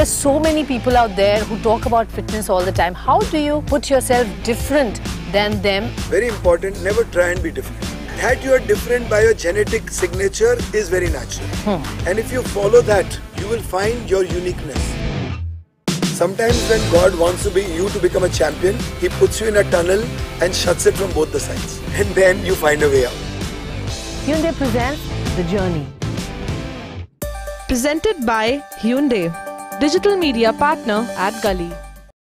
there's so many people out there who talk about fitness all the time. How do you put yourself different than them? Very important, never try and be different. That you are different by your genetic signature is very natural. And if you follow that, you will find your uniqueness. Sometimes when God wants you to become a champion, He puts you in a tunnel and shuts it from both the sides. And then you find a way out. Hyundai presents The Journey. Presented by Hyundai, digital media partner at Gully.